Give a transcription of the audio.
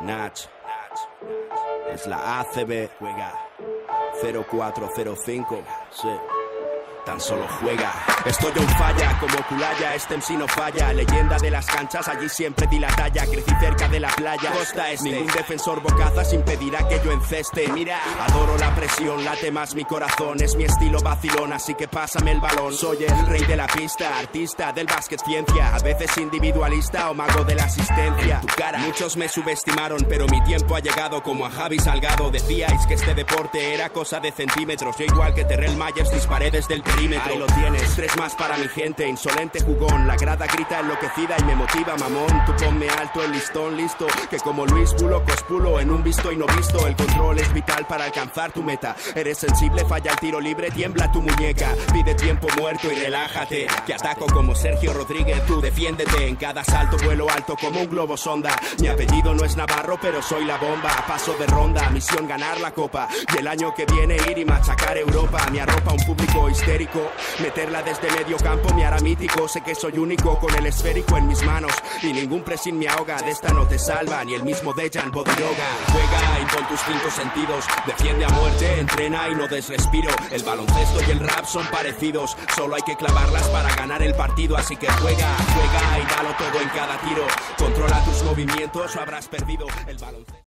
Nach, es la ACB, juega 0405, sí. Tan solo juega. Estoy on falla, como Culaya, este MC no falla. Leyenda de las canchas, allí siempre di la talla. Crecí cerca de la playa, costa este. Ningún defensor bocazas impedirá que yo enceste. Mira, adoro la presión, late más mi corazón. Es mi estilo vacilón, así que pásame el balón. Soy el rey de la pista, artista del básquet ciencia. A veces individualista o mago de la asistencia. En tu cara, muchos me subestimaron, pero mi tiempo ha llegado como a Javi Salgado. Decíais que este deporte era cosa de centímetros. Yo igual que Terrell Myers disparé desde el perímetro. Ahí lo tienes, 3 más para mi gente, insolente jugón. La grada grita enloquecida y me motiva, mamón. Tú ponme alto el listón, listo. Que como Luis Bulo, cospulo en un visto y no visto. El control es vital para alcanzar tu meta. Eres sensible, falla el tiro libre, tiembla tu muñeca. Pide tiempo muerto y relájate. Que ataco como Sergio Rodríguez, tú defiéndete. En cada salto vuelo alto como un globo sonda. Mi apellido no es Navarro, pero soy la bomba. Paso de ronda, misión ganar la copa. Y el año que viene ir y machacar Europa. Me arropa un público histérico. Meterla desde medio campo me hará mítico. Sé que soy único con el esférico en mis manos. Y ningún pressing me ahoga. De esta no te salva ni el mismo Dejan Bodiroga. Juega y con tus 5 sentidos. Defiende a muerte, entrena y no des respiro. El baloncesto y el rap son parecidos. Solo hay que clavarlas para ganar el partido. Así que juega y dalo todo en cada tiro. Controla tus movimientos o habrás perdido el baloncesto.